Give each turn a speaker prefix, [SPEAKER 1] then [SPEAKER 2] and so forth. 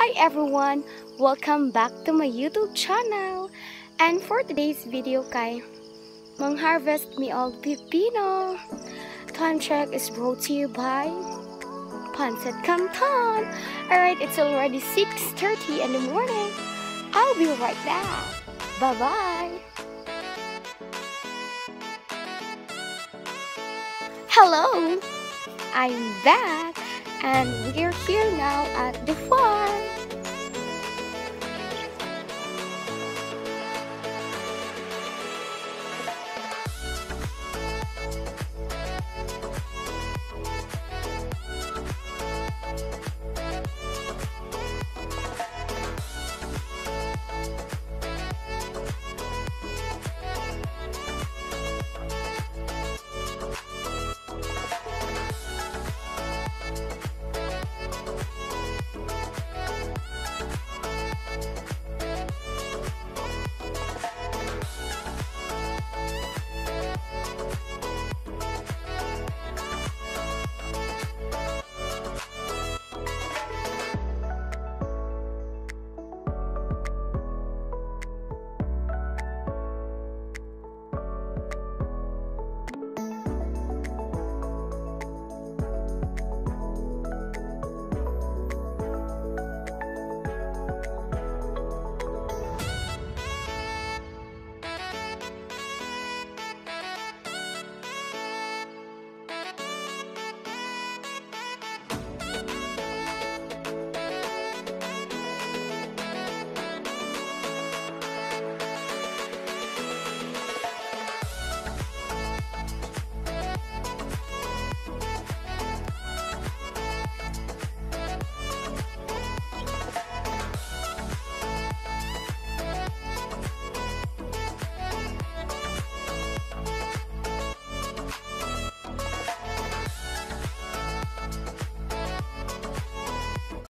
[SPEAKER 1] Hi everyone! Welcome back to my YouTube channel. And for today's video kay Mang-harvest me og Pipino. Time check is brought to you by Pancit Canton. Alright, it's already 6:30 in the morning. I'll be right back. Bye-bye! Hello! I'm back! And we're here now at the